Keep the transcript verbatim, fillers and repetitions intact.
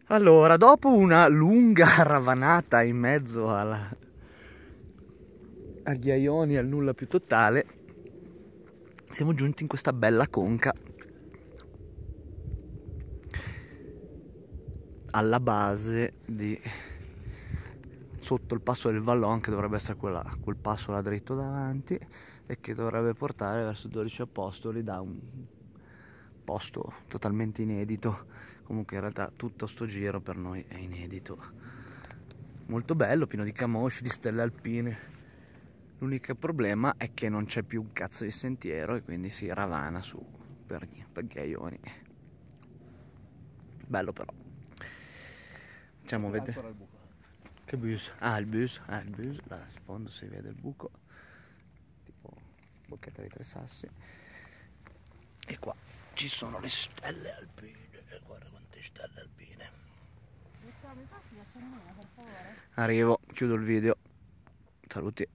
Allora, dopo una lunga ravanata in mezzo alla... a ghiaioni, al nulla più totale, siamo giunti in questa bella conca alla base di... sotto il passo del Vallon, che dovrebbe essere quella, quel passo là dritto davanti e che dovrebbe portare verso dodici Apostoli, da un posto totalmente inedito. Comunque in realtà tutto sto giro per noi è inedito, molto bello, pieno di camosci, di stelle alpine. L'unico problema è che non c'è più un cazzo di sentiero e quindi si ravana su per, per ghiaioni. Bello però. Facciamo vedere. Che bus? Ah, il bus, ah, il bus, là al fondo si vede il buco, tipo bocchetta dei Tre Sassi. E qua ci sono le stelle alpine, guarda quante stelle alpine. Arrivo, chiudo il video. Saluti.